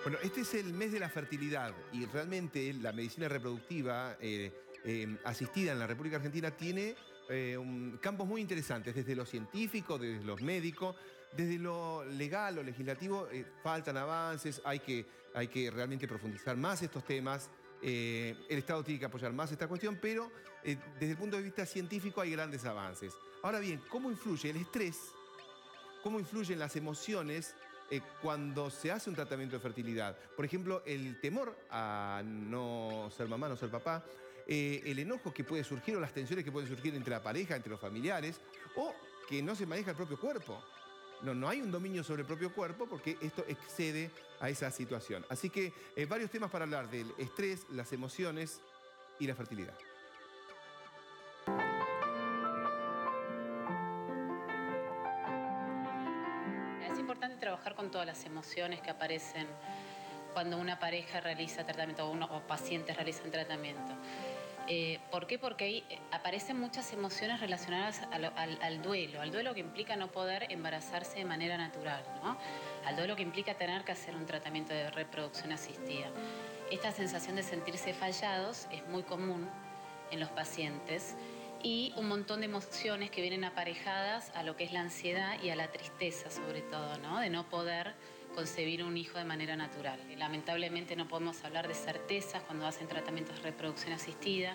Bueno, este es el mes de la fertilidad y realmente la medicina reproductiva asistida en la República Argentina tiene campos muy interesantes, desde lo científico, desde lo médico, desde lo legal o legislativo. Faltan avances, hay que realmente profundizar más estos temas. El Estado tiene que apoyar más esta cuestión, pero desde el punto de vista científico hay grandes avances. Ahora bien, ¿cómo influye el estrés? ¿Cómo influyen las emociones cuando se hace un tratamiento de fertilidad? Por ejemplo, el temor a no ser mamá, no ser papá, el enojo que puede surgir o las tensiones que pueden surgir entre la pareja, entre los familiares, o que no se maneja el propio cuerpo. No hay un dominio sobre el propio cuerpo porque esto excede a esa situación. Así que varios temas para hablar del estrés, las emociones y la fertilidad. Es importante trabajar con todas las emociones que aparecen cuando una pareja realiza tratamiento o pacientes realizan tratamiento. ¿Por qué? Porque ahí aparecen muchas emociones relacionadas al duelo que implica no poder embarazarse de manera natural, ¿no? Al duelo que implica tener que hacer un tratamiento de reproducción asistida. Esta sensación de sentirse fallados es muy común en los pacientes y un montón de emociones que vienen aparejadas a lo que es la ansiedad y a la tristeza sobre todo, ¿no? De no poder concebir un hijo de manera natural. Lamentablemente no podemos hablar de certezas cuando hacen tratamientos de reproducción asistida.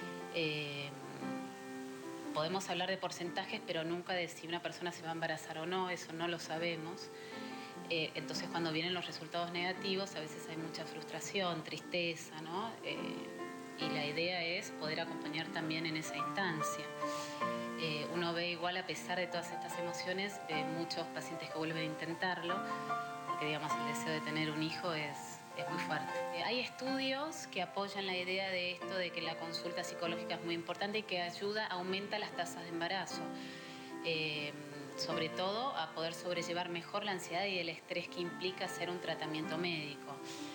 Podemos hablar de porcentajes, pero nunca de si una persona se va a embarazar o no, eso no lo sabemos. Entonces cuando vienen los resultados negativos a veces hay mucha frustración, tristeza, ¿no? Y la idea es poder acompañar también en esa instancia. Uno ve igual, a pesar de todas estas emociones, muchos pacientes que vuelven a intentarlo, porque digamos el deseo de tener un hijo es muy fuerte. Hay estudios que apoyan la idea de esto, de que la consulta psicológica es muy importante y que aumenta las tasas de embarazo. Sobre todo a poder sobrellevar mejor la ansiedad y el estrés que implica hacer un tratamiento médico.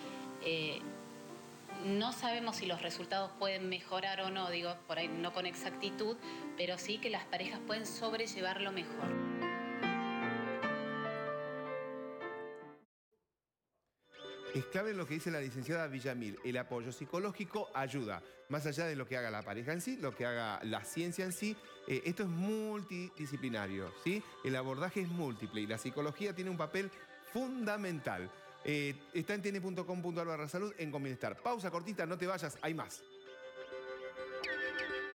No sabemos si los resultados pueden mejorar o no, digo, por ahí no con exactitud, pero sí que las parejas pueden sobrellevarlo mejor. Es clave lo que dice la licenciada Villamil. El apoyo psicológico ayuda, más allá de lo que haga la pareja en sí, lo que haga la ciencia en sí. Esto es multidisciplinario, ¿sí? El abordaje es múltiple y la psicología tiene un papel fundamental. Está en tn.com.ar/salud en Conbienestar. Pausa cortita, no te vayas, hay más.